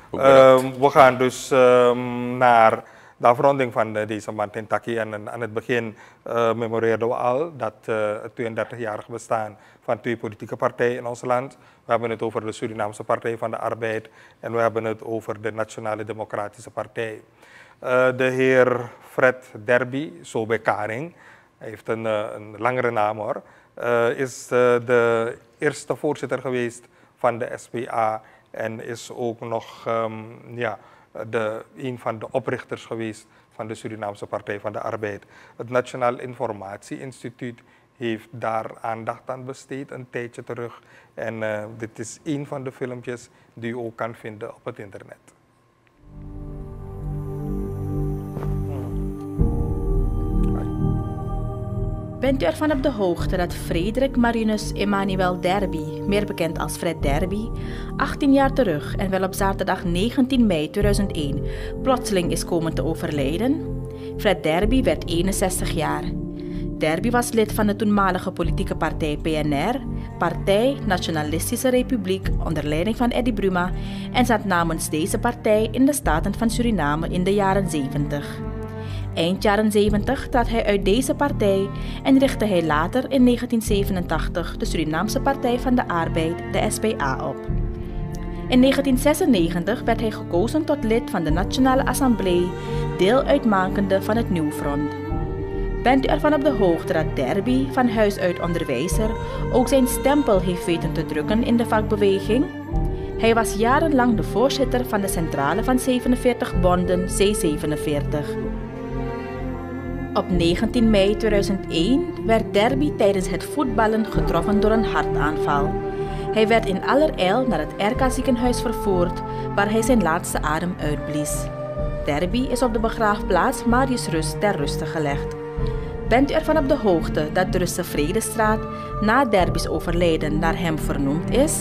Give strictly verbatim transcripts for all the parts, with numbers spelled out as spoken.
Um, we gaan dus um, naar de afronding van uh, deze Martin Taki. En aan het begin uh, memoreerden we al dat uh, het tweeëndertigjarig bestaan van twee politieke partijen in ons land. We hebben het over de Surinaamse Partij van de Arbeid en we hebben het over de Nationale Democratische Partij. Uh, de heer Fred Derby, zo bij Karing, hij heeft een, uh, een langere naam hoor, uh, is uh, de eerste voorzitter geweest van de S P A en is ook nog um, ja, de, een van de oprichters geweest van de Surinaamse Partij van de Arbeid. Het Nationaal Informatie Instituut heeft daar aandacht aan besteed een tijdje terug. En uh, dit is een van de filmpjes die u ook kan vinden op het internet. Bent u ervan op de hoogte dat Frederik Marinus Emmanuel Derby, meer bekend als Fred Derby, achttien jaar terug en wel op zaterdag negentien mei tweeduizend één plotseling is komen te overlijden? Fred Derby werd eenenzestig jaar. Derby was lid van de toenmalige politieke partij P N R, Partij Nationalistische Republiek onder leiding van Eddy Bruma en zat namens deze partij in de Staten van Suriname in de jaren zeventig. Eind jaren zeventig trad hij uit deze partij en richtte hij later in negentien zevenentachtig de Surinaamse Partij van de Arbeid, de S P A, op. In negentien zesennegentig werd hij gekozen tot lid van de Nationale Assemblée, deel uitmakende van het Nieuw Front. Bent u ervan op de hoogte dat Derby, van huis uit onderwijzer, ook zijn stempel heeft weten te drukken in de vakbeweging? Hij was jarenlang de voorzitter van de centrale van zevenenveertig bonden C zevenenveertig. Op negentien mei tweeduizend één werd Derby tijdens het voetballen getroffen door een hartaanval. Hij werd in allerijl naar het R K ziekenhuis vervoerd, waar hij zijn laatste adem uitblies. Derby is op de begraafplaats Mariusrust ter ruste gelegd. Bent u ervan op de hoogte dat de Russe Vredestraat na Derby's overlijden naar hem vernoemd is?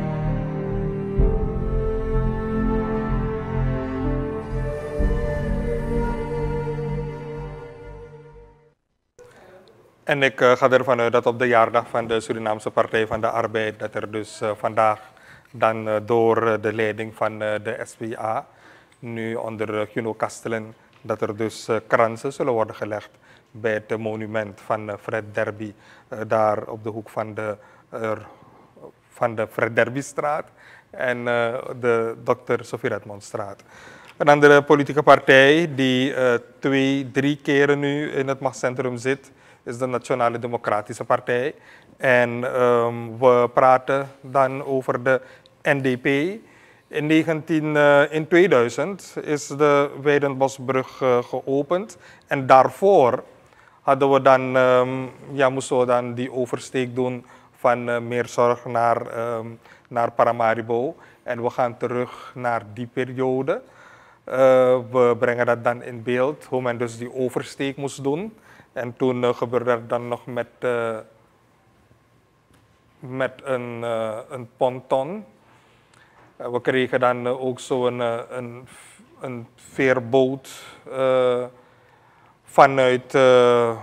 En ik uh, ga ervan uit dat op de jaardag van de Surinaamse Partij van de Arbeid, dat er dus uh, vandaag dan uh, door uh, de leiding van uh, de S P A, nu onder uh, Guno Kastelen, dat er dus uh, kransen zullen worden gelegd bij het uh, monument van uh, Fred Derby, uh, daar op de hoek van de, uh, van de Fred Derbystraat en uh, de dokter Sofie Redmondstraat. Een andere politieke partij die uh, twee, drie keren nu in het machtscentrum zit, is de Nationale Democratische Partij. En um, we praten dan over de N D P. In, negentien, uh, in tweeduizend is de Weidenbosbrug uh, geopend. En daarvoor hadden we dan, um, ja, moesten we dan die oversteek doen van uh, Meerzorg naar, um, naar Paramaribo. En we gaan terug naar die periode. Uh, we brengen dat dan in beeld, hoe men dus die oversteek moest doen. En toen uh, gebeurde dat dan nog met, uh, met een, uh, een ponton. Uh, we kregen dan uh, ook zo'n uh, een, een veerboot uh, vanuit, uh,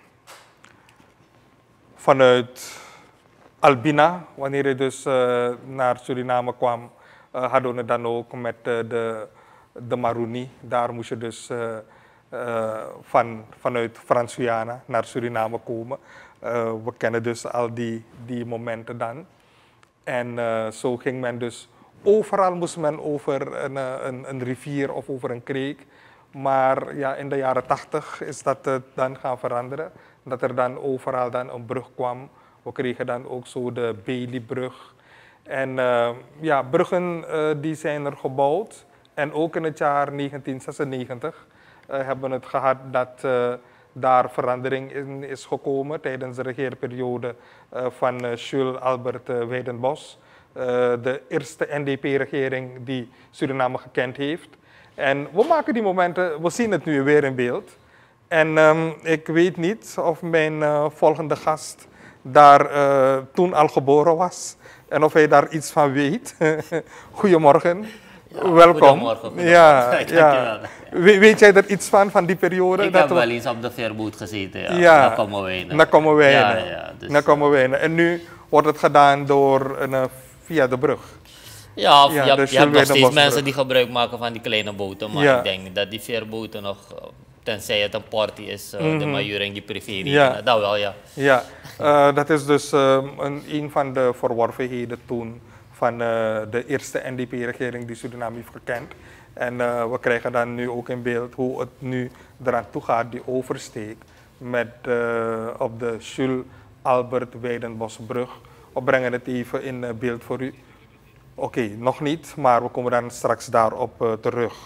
vanuit Albina. Wanneer je dus uh, naar Suriname kwam, uh, hadden we het dan ook met uh, de, de Maruni. Daar moest je dus uh, uh, van, vanuit Frans-Guyana naar Suriname komen. Uh, we kennen dus al die, die momenten dan. En uh, zo ging men dus, overal moest men over een, een, een rivier of over een kreek. Maar ja, in de jaren tachtig is dat uh, dan gaan veranderen. Dat er dan overal dan een brug kwam. We kregen dan ook zo de Baileybrug. En uh, ja, bruggen uh, die zijn er gebouwd. En ook in het jaar negentien zesennegentig uh, hebben we het gehad dat uh, daar verandering in is gekomen tijdens de regeerperiode uh, van uh, Jules Albert uh, Weidenbos. Uh, de eerste N D P-regering die Suriname gekend heeft. En we maken die momenten, we zien het nu weer in beeld. En um, ik weet niet of mijn uh, volgende gast daar uh, toen al geboren was. En of hij daar iets van weet. Goedemorgen. Ja, welkom. Goedemorgen. goedemorgen. Ja, ja. We, weet jij er iets van, van die periode? Ik dat heb we... wel eens op de veerboot gezeten, ja. ja. Naar Kommerwijnen. Naar Kommerwijnen. Ja, ja, dus, Naar Kommerwijnen. En nu wordt het gedaan door een, uh, via de brug. Ja, of Ja, je, hebt- de je hebt nog Jules steeds Weidenbosbrug. mensen die gebruik maken van die kleine boten. Maar Ja. ik denk niet dat die veerboten nog, eh, tenzij het een party is, eh, de majoor en die privé Ja. rekenen. Dat wel, ja. Ja, eh, dat is dus ehm, een, een van de verworvenheden toen van eh, de eerste N D P-regering die Suriname heeft gekend. En eh, we krijgen dan nu ook in beeld hoe het nu eraan toe gaat, die oversteek met, eh, op de Jules Albert Weidenbosbrug. We brengen het even in eh, beeld voor u. Oké, nog niet, maar we komen dan straks daarop eh, terug.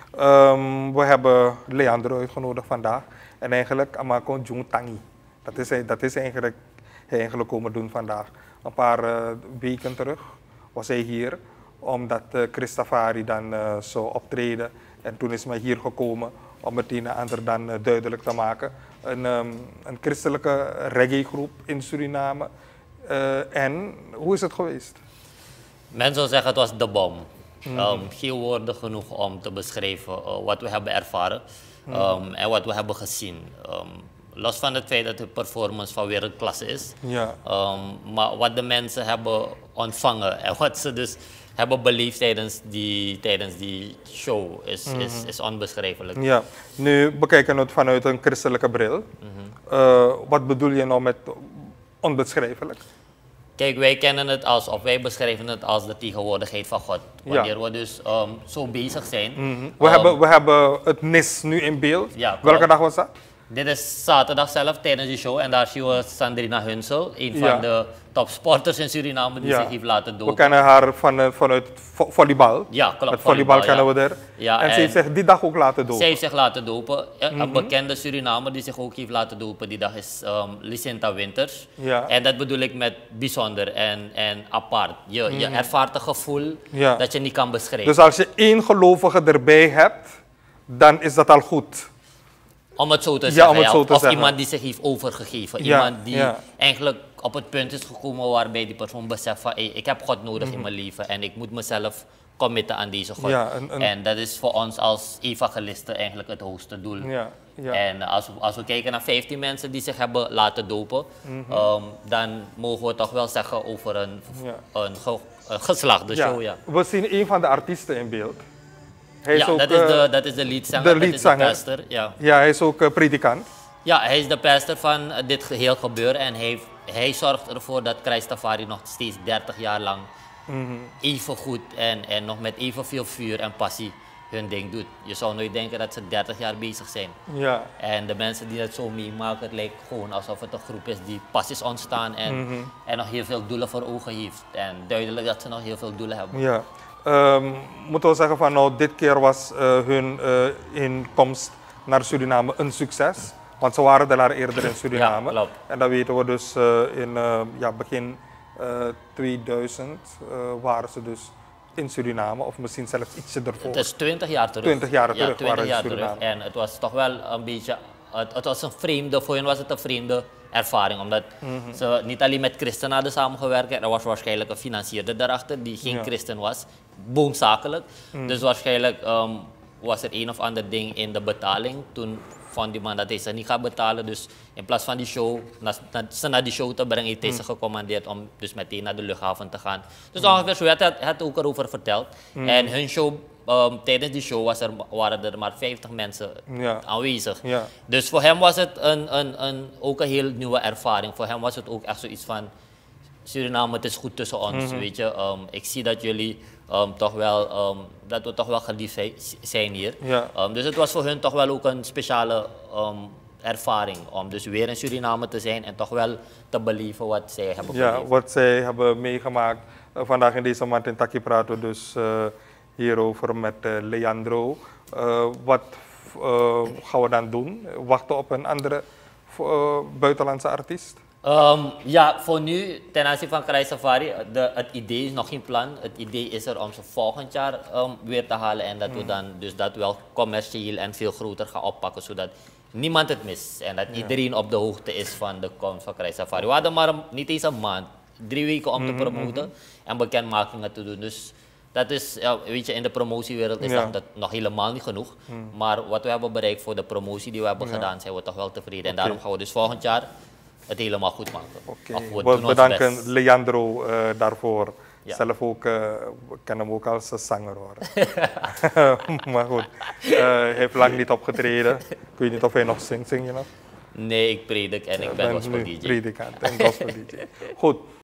Ehm, we hebben Leandro uitgenodigd vandaag en eigenlijk Amako Jung Tangi. Dat is, hij- dat is eigenlijk, hij eigenlijk komen doen vandaag. Een paar eh, weken terug was hij hier omdat uh, Christafari dan eh, zou optreden. En toen is hij hier gekomen om het een en ander dan eh, duidelijk te maken. Een, ehm, een christelijke reggae-groep in Suriname. Eh, en hoe is het geweest? Men zou zeggen het was de bom. Ehm, geen woorden genoeg om te beschrijven eh, wat we hebben ervaren ehm, en wat we hebben gezien. Ehm, los van het feit dat de performance van wereldklasse is. Ja. Ehm, maar wat de mensen hebben ontvangen en wat ze dus hebben beleefd tijdens die, tijdens die show is, is, is onbeschrijfelijk. Ja, nu bekijken we het vanuit een christelijke bril. Eh, wat bedoel je nou met onbeschrijfelijk? Kijk, wij kennen het als, of wij beschrijven het als de tegenwoordigheid van God. Wanneer we dus ehm, zo bezig zijn. We, ehm, hebben, we hebben het N I S nu in beeld. Ja, klopt. Welke dag was dat? Dit is zaterdag zelf tijdens de show en daar zien we Sandrina Hunsel, een van Ja. de topsporters in Suriname die Ja. zich heeft laten We dopen. kennen haar van, eh, vanuit vo volleybal. Ja, klopt. Met volleybal kennen ja. we er. Ja, en, ze en- heeft zich die dag ook laten doen. Zij heeft zich laten dopen. Een een bekende Surinamer die zich ook heeft laten dopen die dag is um, Licinta Winters. Ja. En dat bedoel ik met bijzonder en, en apart. Je, je ervaart een gevoel Ja. dat je niet kan beschrijven. Dus als je één gelovige erbij hebt, dan is dat al goed. Om het zo te Ja, zeggen. om het ja. zo Of, te of zeggen. iemand die zich heeft overgegeven. Ja, Iemand die ja. eigenlijk op het punt is gekomen waarbij die persoon beseft van hey, ik heb God nodig Mhm. in mijn leven en ik moet mezelf committen aan deze God. Ja, een- een- En dat is voor ons als evangelisten eigenlijk het hoogste doel. Ja, ja. En als we, als we kijken naar vijftien mensen die zich hebben laten dopen, Mhm. ehm, dan mogen we toch wel zeggen over een, Ja. een, ge, een geslaagde Ja. show. Ja, We zien een van de artiesten in beeld. Hij ja ook, dat, is eh, de, dat is de leadzanger, de dat is de leadzanger. pastor. Ja. ja, hij is ook eh, predikant. Ja, hij is de pastor van eh, dit geheel gebeuren en hij, hij zorgt ervoor dat Christafari nog steeds dertig jaar lang even goed en, en nog met evenveel vuur en passie hun ding doet. Je zou nooit denken dat ze dertig jaar bezig zijn. Ja. En de mensen die dat zo meemaken, het lijkt gewoon alsof het een groep is die pas is ontstaan en, en nog heel veel doelen voor ogen heeft. En duidelijk dat ze nog heel veel doelen hebben. Ja. Ehm, moeten we zeggen van nou, dit keer was eh, hun eh, inkomst naar Suriname een succes. Want ze waren daar eerder in Suriname. Ja, klopt. En dat weten we dus eh, in eh, ja, begin eh, tweeduizend eh, waren ze dus in Suriname. Of misschien zelfs ietsje ervoor. Het is twintig jaar terug. twintig jaar Ja, terug twintig waren ze jaar in terug. Suriname. En het was toch wel een beetje, het, het was een vreemde, voor hen was het een vreemde ervaring. Omdat Mhm. ze niet alleen met christenen hadden samengewerkt, er was waarschijnlijk een financierder daarachter die geen Ja. christen was, boomzakelijk. Mhm. Dus waarschijnlijk ehm, was er een of ander ding in de betaling. Toen vond die man dat hij ze niet gaat betalen. Dus in plaats van die show, na, na- ze naar die show te brengen, heeft hij ze gecommandeerd om dus meteen naar de luchthaven te gaan. Dus ongeveer zo, hij had hij had ook erover verteld. En hun show, ehm, tijdens die show was er, waren er maar vijftig mensen Ja. aanwezig. Ja. Dus voor hem was het een, een, een, ook een heel nieuwe ervaring. Voor hem was het ook echt zoiets van, Suriname, het is goed tussen ons, weet je. Ehm, ik zie dat jullie ehm, toch wel, ehm, dat we toch wel geliefd zijn- zijn hier. Ja. Ehm, dus het was voor hun toch wel ook een speciale ehm, ervaring om dus weer in Suriname te zijn en toch wel te beleven wat zij hebben Ja, beleefd. wat zij hebben meegemaakt. Uh, vandaag in deze maand in Taki praten we dus uh, hierover met uh, Leandro. Uh, wat uh, gaan we dan doen? Wachten op een andere uh, buitenlandse artiest? Ehm, ja, voor nu, ten aanzien van Krai Safari, de, het idee is nog geen plan. Het idee is er om ze volgend jaar ehm, weer te halen en dat we dan dus dat wel commercieel en veel groter gaan oppakken, zodat niemand het mist en dat iedereen op de hoogte is van de komst van Krai Safari. We hadden maar een- niet eens een maand, drie weken om te promoten en bekendmakingen te doen. Dus dat is, ja, weet je, in de promotiewereld is Ja. dat, dat nog helemaal niet genoeg. Maar wat we hebben bereikt voor de promotie die we hebben gedaan, zijn we toch wel tevreden. En daarom gaan we dus volgend jaar het helemaal goed maken. Oké, Of we we doen ons bedanken best. Leandro uh, daarvoor. Ja. Zelf ook, uh, ik ken hem ook als een zanger hoor. Maar goed, uh, hij heeft lang niet opgetreden. Ik weet niet of hij nog zingt, zing je nog? Nee, ik predik en ik ben gospel D J. Predikant en gospel D J. Goed,